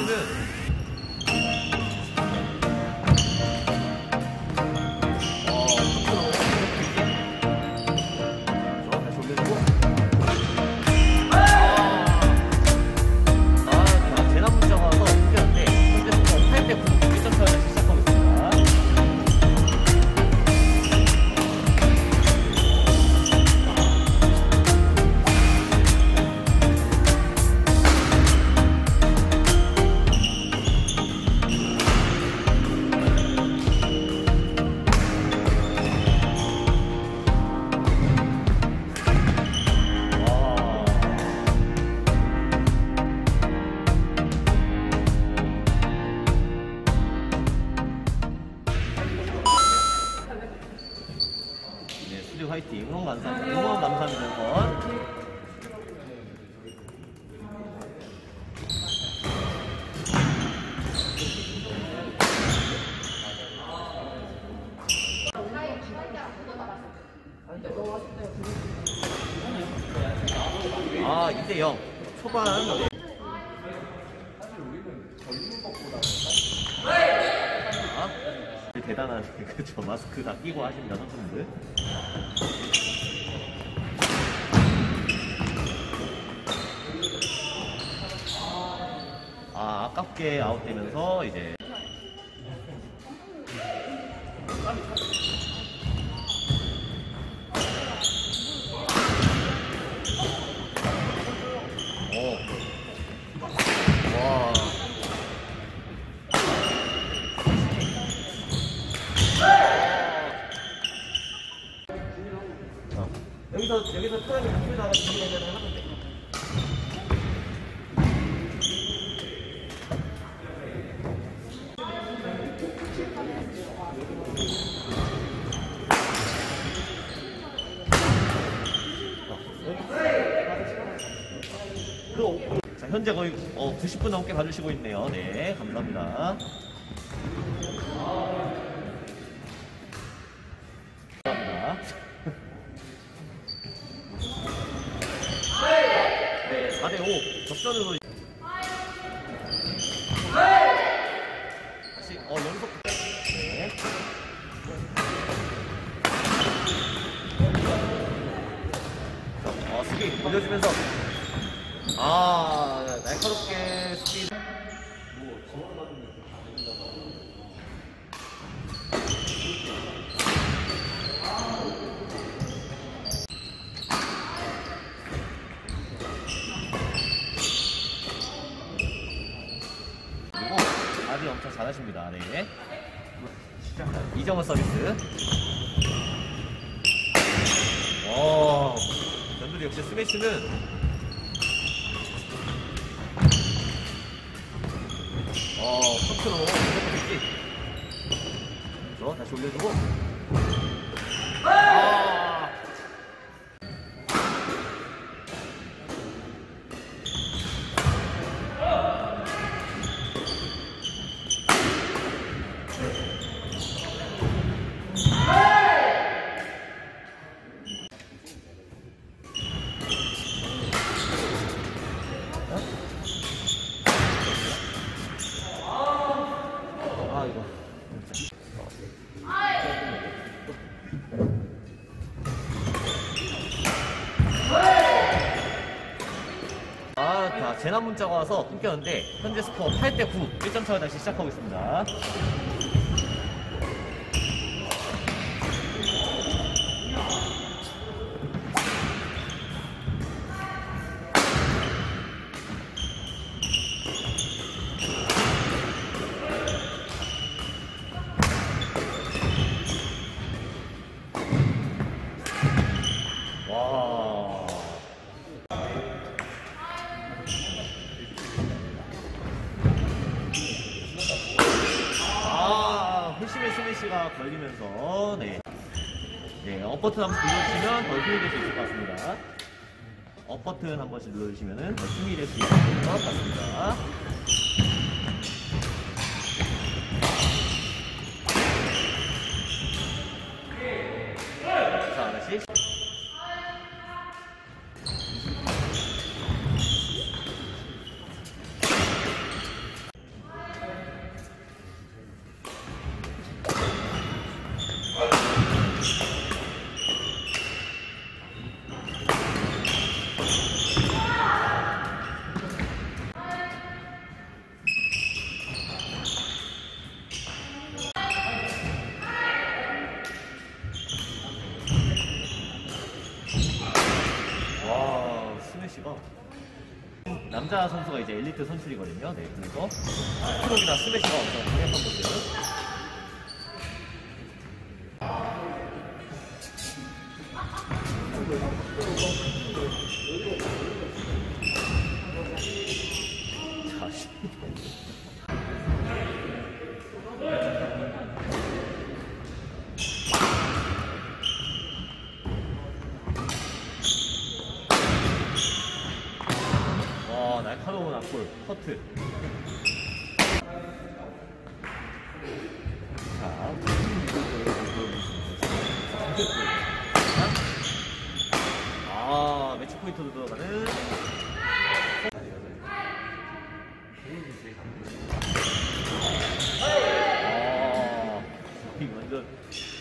스매시는 화이팅! 응원 감사합니다. 응원 감사합니다. 아, 2대0 초반. 대단한 그쵸, 마스크 다 끼고 하십니다, 선수분들. 아, 아깝게 아웃되면서 이제 와. 여기서 트라이를 바꾸다가 준비되면 하면 돼. 자, 현재 거의 90분 넘게 봐주시고 있네요. 네, 감사합니다. 네, 4대5 접전으로 다시 연속. 네. 수비 돌려주면서 날카롭게 수비. 아주 엄청 잘하십니다. 네. 이정은 서비스. 변두리 역시 스매시는 커트로 그렇죠. 다시 올려주고. 재난 문자가 와서 끊겼는데 현재 스코어 8대9 1점 차로 다시 시작하고 있습니다. 회심의 스매시가 걸리면서 네, 업버튼 한번 눌러주시면 더 힘이 될 수 있을 것 같습니다. 업버튼 한 번씩 눌러주시면 더 힘이 될 수 있을 것 같습니다. 자, 다시. 스매시가 남자 선수가 이제 엘리트 선출이거든요. 네, 그래서 스트로크나 스매시가 엄청 강력한 분들. 날카로운 앞볼, 커트. 자, 매치 포인트도 들어가는. 이거 완전